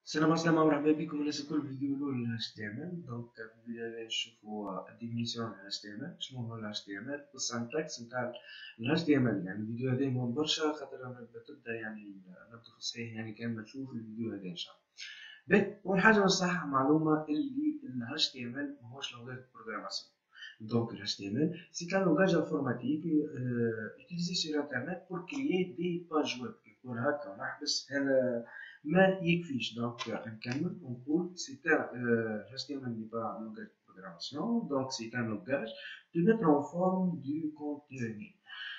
السلام مرحبا بكم. الناس الكل في فيديو الاول ل HTML. دونك في الفيديو هذا نشوفوا الديفينيسيون ل HTML. شنو هو ال HTML والسانتاكس نتاع ال HTML. يعني الفيديو هذا مهم برشا خاطر انا تبدا يعني نبدا في الصحيح يعني كان ما تشوف الفيديو هذا ان شاء الله. باهي، اول حاجه نصحح معلومه اللي ال HTML ماهوش لغه بروغراماسيون. Donc le HTML, c'est un langage informatique utilisé sur Internet pour créer des pages web. يقول هكا ونحبس هذا ما يكفيش. دونك نكمل ونقول c'est un HTML n'est pas un langage de programmation, donc c'est un langage de mettre en forme du contenu.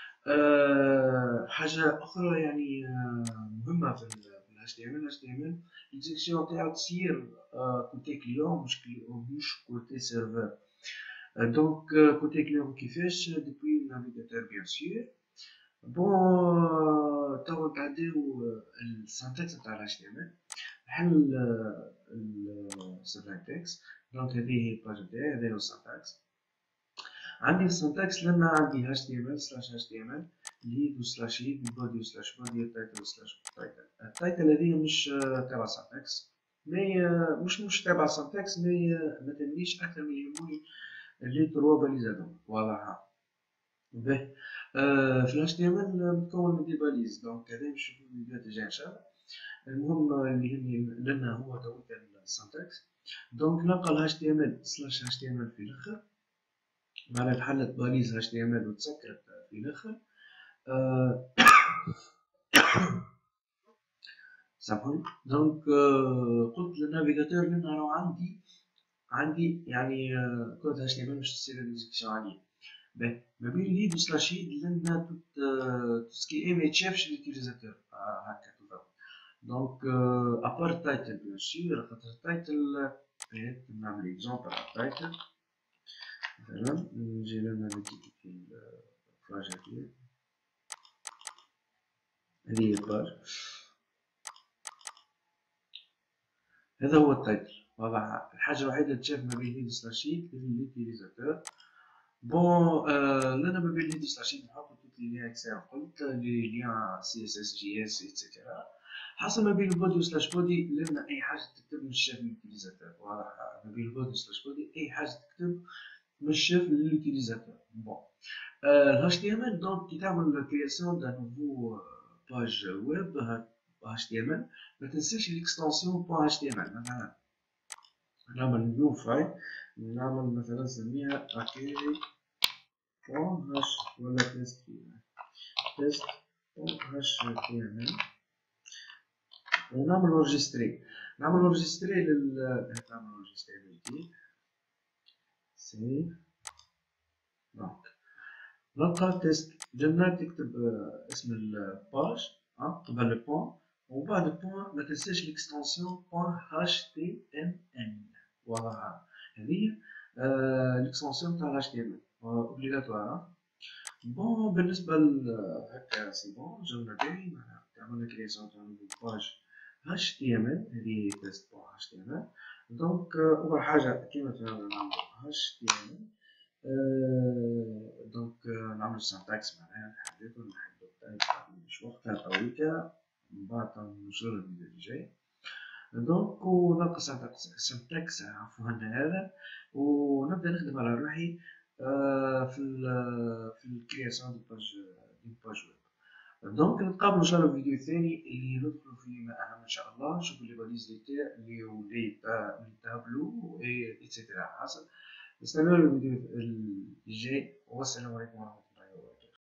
حاجة أخرى يعني مهمة في ال HTML l'exécution تاعو تصير côté client مش côté serveur. Donc côté client كيفاش depuis le navigateur bien sûr. Bon توا نتعداو السانتاكس نتاع ال HTML بحال السينتاكس. دونك هذه هي الباج نتاعي، هذا هو السانتاكس. عندي السانتاكس لما عندي HTML/HTML ليد وسلاش ليد بودي وسلاش بودي تايتل وسلاش تايتل. التايتل هذه مش تابع سانتاكس، مي مش تابع سانتاكس، مي ما تهمنيش أكثر من يهمني لي تروا باليز هذوما. واضح؟ باهي. في ال HTML متكون من دي باليز. دونك هذا باش نشوفو الفيديوهات الجاية إن شاء الله. المهم اللي يهمني لأن هو تويك السانتاكس. دونك نلقى ال HTML/HTML في الآخر، معناها تحلت باليز HTML وتسكرت في الآخر. سامحوني. دونك قلت للنافيغاتور لأن راهو عندي يعني كود HTML باش تصير الاكزيكسيون عليه. باهي، ما بين ليد وسلاش ليد لأن تو سكي ما يتشافش ليوتيليزاتور هكا تفهم. دونك ابار التايتل بيان سور، خاطر التايتل نعمل اكزومبل على التايتل. مثلا نجي لنا في الباج هذه هي الباج، هذا هو التايتل. واضح؟ الحاجة الوحيدة اللي تشاف ما بين ليد سلاش ليد ليوتيليزاتور. بون لأنا ما بين ليد سلاش ليد نحط توت لي ليان اكسترن، قلت لي ليان CSS JS اكسيتيرا. حاصل ما بين البودي وسلاش بودي لأن أي حاجة تكتب مش شاف لليوتيليزاتور. واضح؟ ما بين البودي وسلاش بودي أي حاجة تكتب مش شاف لليوتيليزاتور. بون ال HTML دونك كي تعمل كرياسيون دان نوفو باج ويب HTML ما تنساش الاكستنسيون .html. مثلا نعمل نيو فايل، نعمل مثلا نسميها اكي .h ولا تيست .html ونعمل اورجستري. نعمل اورجستري للجديد سيف. دونك نلقى تيست لما تكتب اسم الباج قبل البوان، وبعد البوان ما تنساش الاكستنسيون .html. واضح؟ هذه الاكستنسيون تاع HTML اوبليغاتوار. بون بالنسبة هكا سي بون جاونا باهي. معناها عملنا كرياسيون تاع باج HTML، هذه تيست .html. دونك أول حاجة كيما نعملو HTML. دونك نعملو السانتاكس معناها نحددو التايب مش وقتها طويلة، من بعد نوصلو للفيديو اللي جاي. دونك ونلقى السانتاكس عفوا هذا، ونبدا نخدم على روحي في الكرياسيون دو باج ويب. دونك نتقابلو ان شاء الله في الفيديو الثاني اللي ندخلو فيه ما اهم ان شاء الله، نشوفو لي باليز لي تابلو ايتترا. حاصل نستناو الفيديو الجاي، والسلام عليكم ورحمة الله.